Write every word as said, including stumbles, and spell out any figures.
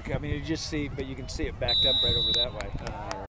I mean, you just see, but you can see it backed up right over that way. Uh,